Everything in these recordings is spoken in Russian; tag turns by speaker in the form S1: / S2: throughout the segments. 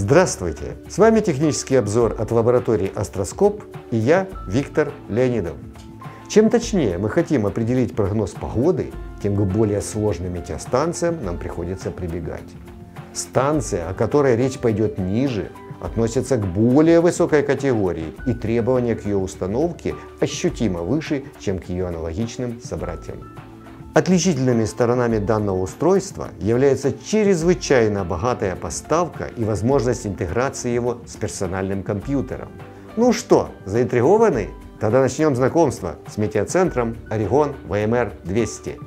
S1: Здравствуйте! С вами технический обзор от лаборатории Астроскоп и я, Виктор Леонидов. Чем точнее мы хотим определить прогноз погоды, тем к более сложным метеостанциям нам приходится прибегать. Станция, о которой речь пойдет ниже, относится к более высокой категории, и требования к ее установке ощутимо выше, чем к ее аналогичным собратьям. Отличительными сторонами данного устройства является чрезвычайно богатая поставка и возможность интеграции его с персональным компьютером. Ну что, заинтригованы? Тогда начнем знакомство с метеоцентром Oregon VMR-200.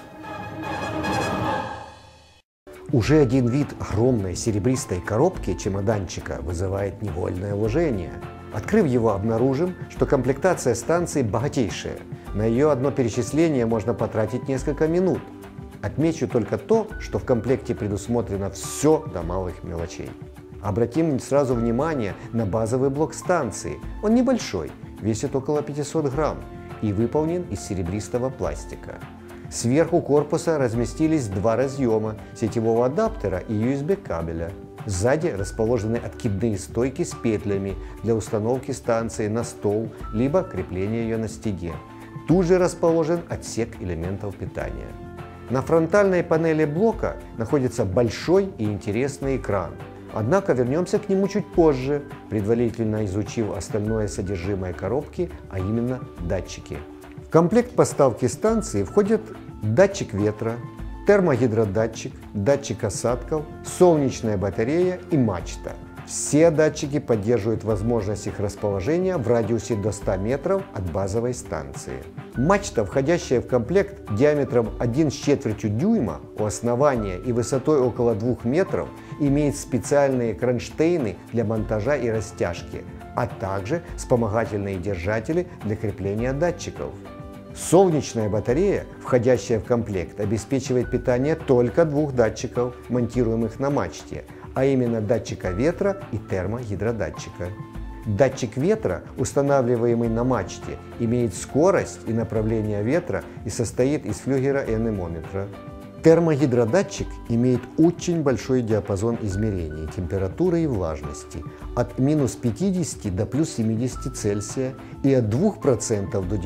S1: Уже один вид огромной серебристой коробки-чемоданчика вызывает невольное уважение. Открыв его, обнаружим, что комплектация станции богатейшая. На ее одно перечисление можно потратить несколько минут. Отмечу только то, что в комплекте предусмотрено все до малых мелочей. Обратим сразу внимание на базовый блок станции. Он небольшой, весит около 500 грамм и выполнен из серебристого пластика. Сверху корпуса разместились два разъема сетевого адаптера и USB кабеля. Сзади расположены откидные стойки с петлями для установки станции на стол, либо крепления ее на стене. Тут же расположен отсек элементов питания. На фронтальной панели блока находится большой и интересный экран. Однако вернемся к нему чуть позже, предварительно изучив остальное содержимое коробки, а именно датчики. В комплект поставки станции входят датчик ветра, термогидродатчик, датчик осадков, солнечная батарея и мачта. Все датчики поддерживают возможность их расположения в радиусе до 100 метров от базовой станции. Мачта, входящая в комплект диаметром 1,4 дюйма у основания и высотой около 2 метров, имеет специальные кронштейны для монтажа и растяжки, а также вспомогательные держатели для крепления датчиков. Солнечная батарея, входящая в комплект, обеспечивает питание только двух датчиков, монтируемых на мачте, а именно датчика ветра и термогидродатчика. Датчик ветра, устанавливаемый на мачте, имеет скорость и направление ветра и состоит из флюгера и анемометра. Термогидродатчик имеет очень большой диапазон измерений температуры и влажности от минус 50 до плюс 70 Цельсия и от 2% до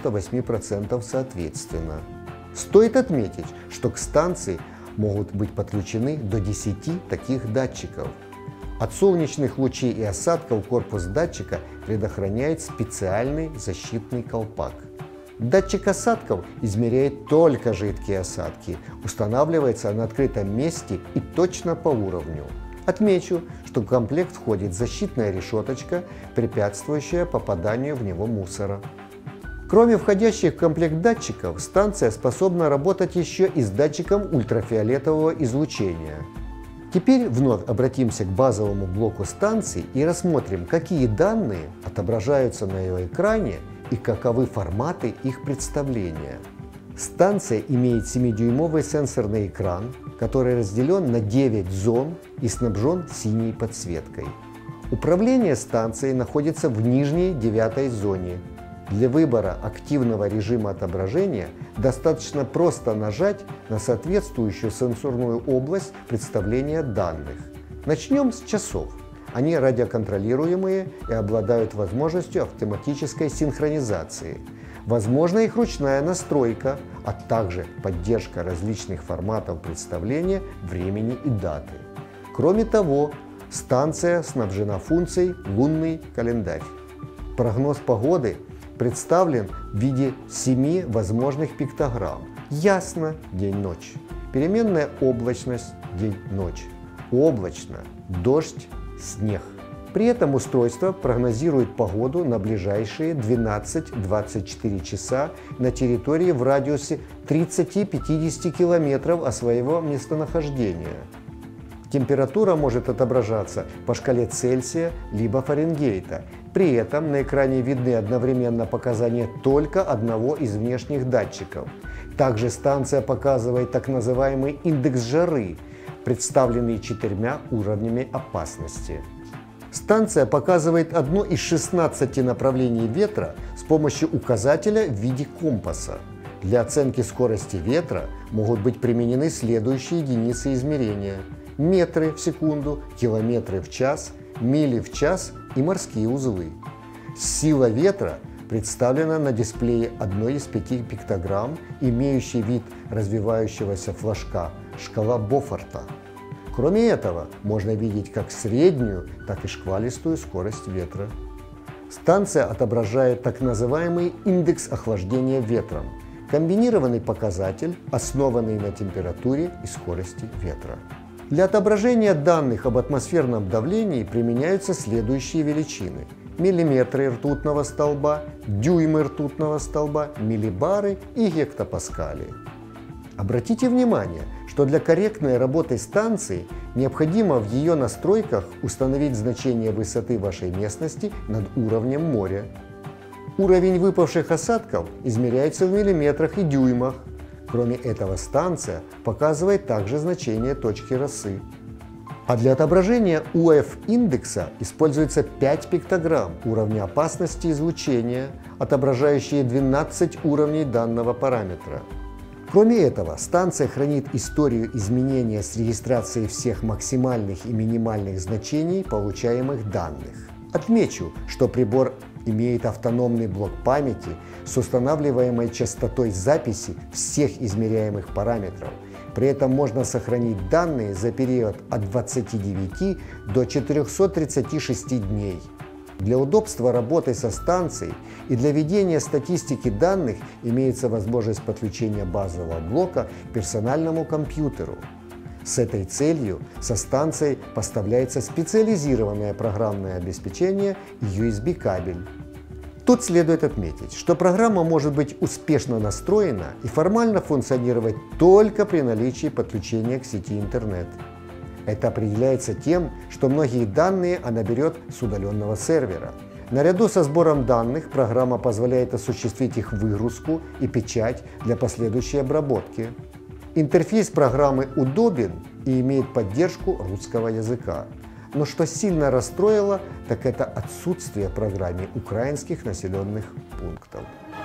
S1: 98% соответственно. Стоит отметить, что к станции могут быть подключены до 10 таких датчиков. От солнечных лучей и осадков корпус датчика предохраняет специальный защитный колпак. Датчик осадков измеряет только жидкие осадки, устанавливается на открытом месте и точно по уровню. Отмечу, что в комплект входит защитная решеточка, препятствующая попаданию в него мусора. Кроме входящих в комплект датчиков, станция способна работать еще и с датчиком ультрафиолетового излучения. Теперь вновь обратимся к базовому блоку станции и рассмотрим, какие данные отображаются на ее экране и каковы форматы их представления. Станция имеет 7-дюймовый сенсорный экран, который разделен на 9 зон и снабжен синей подсветкой. Управление станцией находится в нижней 9-й зоне. Для выбора активного режима отображения достаточно просто нажать на соответствующую сенсорную область представления данных. Начнем с часов. Они радиоконтролируемые и обладают возможностью автоматической синхронизации. Возможна их ручная настройка, а также поддержка различных форматов представления времени и даты. Кроме того, станция снабжена функцией «Лунный календарь». Прогноз погоды представлен в виде 7 возможных пиктограмм. Ясно – день-ночь. Переменная облачность – день-ночь. Облачно – дождь, снег. При этом устройство прогнозирует погоду на ближайшие 12-24 часа на территории в радиусе 30-50 километров от своего местонахождения. Температура может отображаться по шкале Цельсия либо Фаренгейта. При этом на экране видны одновременно показания только одного из внешних датчиков. Также станция показывает так называемый индекс жары, представленный 4 уровнями опасности. Станция показывает одно из 16 направлений ветра с помощью указателя в виде компаса. Для оценки скорости ветра могут быть применены следующие единицы измерения: метры в секунду, километры в час, мили в час и морские узлы. Сила ветра представлена на дисплее одной из 5 пиктограмм, имеющей вид развивающегося флажка шкала Бофорта. Кроме этого, можно видеть как среднюю, так и шквалистую скорость ветра. Станция отображает так называемый индекс охлаждения ветром, комбинированный показатель, основанный на температуре и скорости ветра. Для отображения данных об атмосферном давлении применяются следующие величины: миллиметры ртутного столба, дюймы ртутного столба, миллибары и гектопаскали. Обратите внимание, что для корректной работы станции необходимо в ее настройках установить значение высоты вашей местности над уровнем моря. Уровень выпавших осадков измеряется в миллиметрах и дюймах. Кроме этого, станция показывает также значение точки росы. А для отображения УФ-индекса используется 5 пиктограмм уровня опасности излучения, отображающие 12 уровней данного параметра. Кроме этого, станция хранит историю изменения с регистрацией всех максимальных и минимальных значений получаемых данных. Отмечу, что прибор имеет автономный блок памяти с устанавливаемой частотой записи всех измеряемых параметров. При этом можно сохранить данные за период от 29 до 436 дней. Для удобства работы со станцией и для ведения статистики данных имеется возможность подключения базового блока к персональному компьютеру. С этой целью со станцией поставляется специализированное программное обеспечение и USB-кабель. Тут следует отметить, что программа может быть успешно настроена и формально функционировать только при наличии подключения к сети интернет. Это определяется тем, что многие данные она берет с удаленного сервера. Наряду со сбором данных программа позволяет осуществить их выгрузку и печать для последующей обработки. Интерфейс программы удобен и имеет поддержку русского языка. Но что сильно расстроило, так это отсутствие в программе украинских населенных пунктов.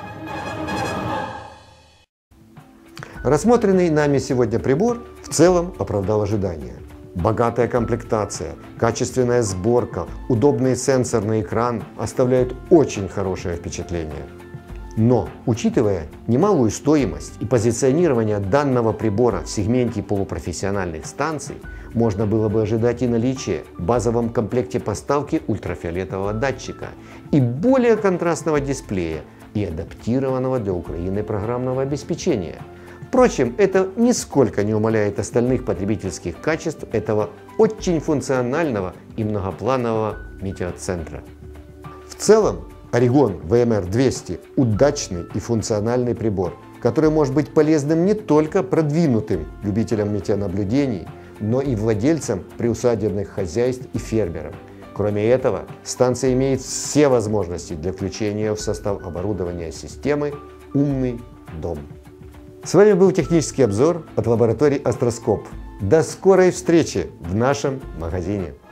S1: Рассмотренный нами сегодня прибор в целом оправдал ожидания. Богатая комплектация, качественная сборка, удобный сенсорный экран оставляют очень хорошее впечатление. Но, учитывая немалую стоимость и позиционирование данного прибора в сегменте полупрофессиональных станций, можно было бы ожидать и наличия в базовом комплекте поставки ультрафиолетового датчика и более контрастного дисплея и адаптированного для Украины программного обеспечения. Впрочем, это нисколько не умаляет остальных потребительских качеств этого очень функционального и многопланового метеоцентра. В целом, Origon VMR200 – удачный и функциональный прибор, который может быть полезным не только продвинутым любителям метеонаблюдений, но и владельцам приусадебных хозяйств и фермерам. Кроме этого, станция имеет все возможности для включения в состав оборудования системы «Умный дом». С вами был технический обзор от лаборатории Астроскоп. До скорой встречи в нашем магазине!